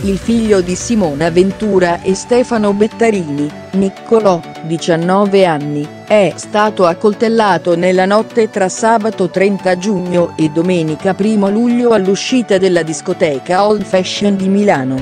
il figlio di Simona Ventura e Stefano Bettarini, Niccolò, 19 anni, è stato accoltellato nella notte tra sabato 30 giugno e domenica 1 luglio all'uscita della discoteca Old Fashion di Milano.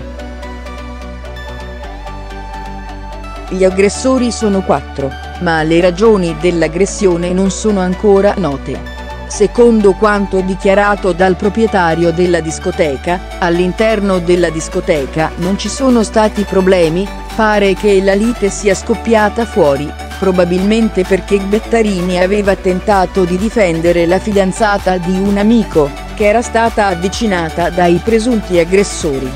Gli aggressori sono 4, ma le ragioni dell'aggressione non sono ancora note. Secondo quanto dichiarato dal proprietario della discoteca, all'interno della discoteca non ci sono stati problemi, pare che la lite sia scoppiata fuori, probabilmente perché Bettarini aveva tentato di difendere la fidanzata di un amico, che era stata avvicinata dai presunti aggressori.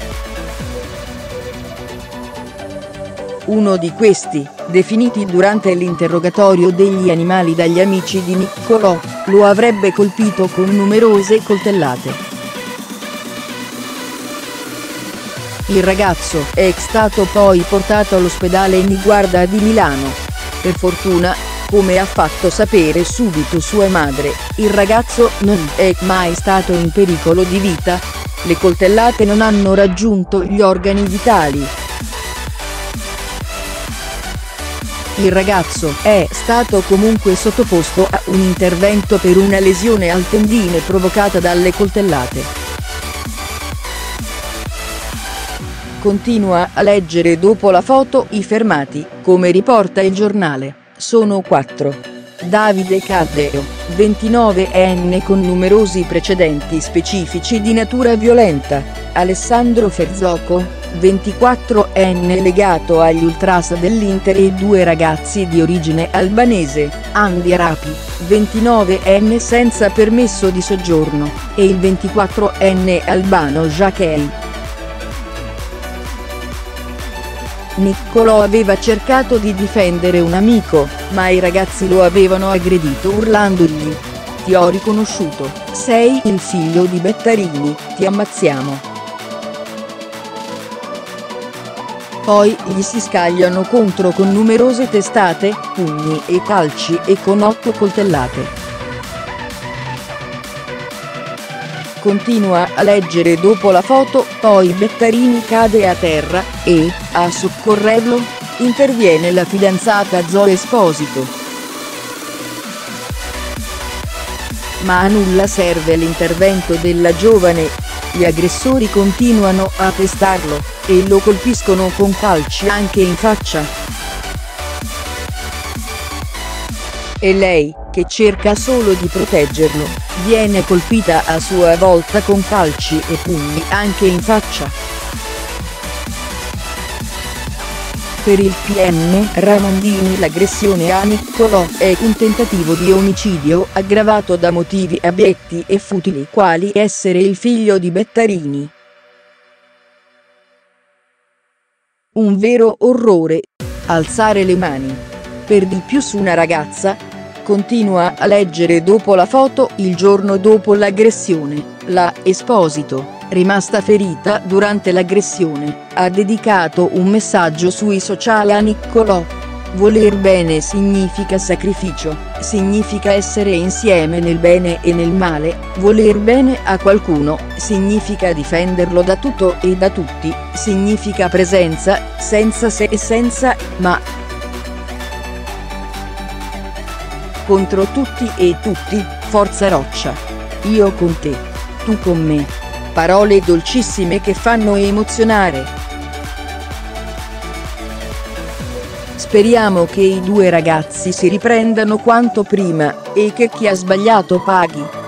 Uno di questi, definiti durante l'interrogatorio degli animali dagli amici di Niccolò, lo avrebbe colpito con numerose coltellate. Il ragazzo è stato poi portato all'ospedale Niguarda di Milano. Per fortuna, come ha fatto sapere subito sua madre, il ragazzo non è mai stato in pericolo di vita. Le coltellate non hanno raggiunto gli organi vitali. Il ragazzo è stato comunque sottoposto a un intervento per una lesione al tendine provocata dalle coltellate. Continua a leggere dopo la foto i fermati, come riporta il giornale, sono 4. Davide Caddeo, 29enne con numerosi precedenti specifici di natura violenta, Alessandro Ferzocco, 24enne legato agli ultras dell'Inter e 2 ragazzi di origine albanese, Andy Arapi, 29enne senza permesso di soggiorno, e il 24enne albano Jacquei. Niccolò aveva cercato di difendere un amico, ma i ragazzi lo avevano aggredito urlandogli: "Ti ho riconosciuto, sei il figlio di Bettarini, ti ammazziamo". Poi gli si scagliano contro con numerose testate, pugni e calci e con 8 coltellate. Continua a leggere dopo la foto, poi Bettarini cade a terra e, a soccorrerlo, interviene la fidanzata Zoe Esposito. Ma a nulla serve l'intervento della giovane. Gli aggressori continuano a pestarlo, e lo colpiscono con calci anche in faccia. E lei, che cerca solo di proteggerlo, viene colpita a sua volta con calci e pugni anche in faccia. Per il PM Ramondini l'aggressione a Niccolò è un tentativo di omicidio aggravato da motivi abietti e futili quali essere il figlio di Bettarini. Un vero orrore. Alzare le mani. Per di più su una ragazza. Continua a leggere dopo la foto il giorno dopo l'aggressione, la Esposito, rimasta ferita durante l'aggressione, ha dedicato un messaggio sui social a Niccolò. Voler bene significa sacrificio, significa essere insieme nel bene e nel male, voler bene a qualcuno, significa difenderlo da tutto e da tutti, significa presenza, senza se e senza ma. Contro tutti e tutti, forza Roccia. Io con te. Tu con me. Parole dolcissime che fanno emozionare. Speriamo che i 2 ragazzi si riprendano quanto prima, e che chi ha sbagliato paghi.